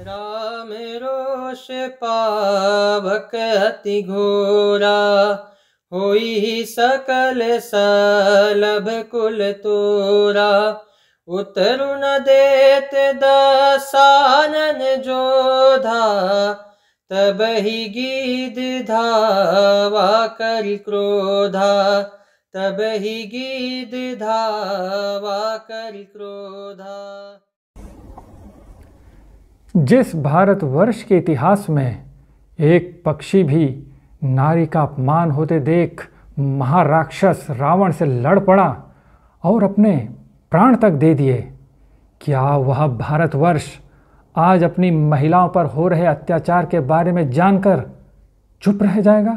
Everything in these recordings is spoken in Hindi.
राम रोष पावक अति घोरा, होई सकल सलभ कुल तोरा। उतरु न देत दसानन जोधा, तबहि गीध धावा करि क्रोधा। तबहि गीध धावा करि क्रोधा। जिस भारतवर्ष के इतिहास में एक पक्षी भी नारी का अपमान होते देख महाराक्षस रावण से लड़ पड़ा और अपने प्राण तक दे दिए, क्या वह भारतवर्ष आज अपनी महिलाओं पर हो रहे अत्याचार के बारे में जानकर चुप रह जाएगा?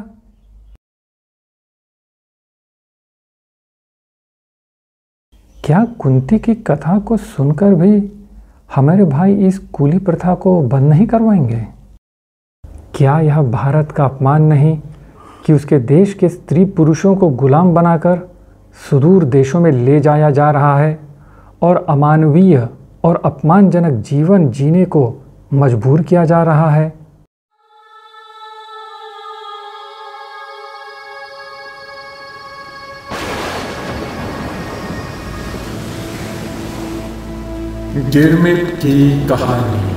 क्या कुंती की कथा को सुनकर भी हमारे भाई इस कूली प्रथा को बंद नहीं करवाएंगे? क्या यह भारत का अपमान नहीं कि उसके देश के स्त्री पुरुषों को गुलाम बनाकर सुदूर देशों में ले जाया जा रहा है और अमानवीय और अपमानजनक जीवन जीने को मजबूर किया जा रहा है? गिरमिट की कहानी।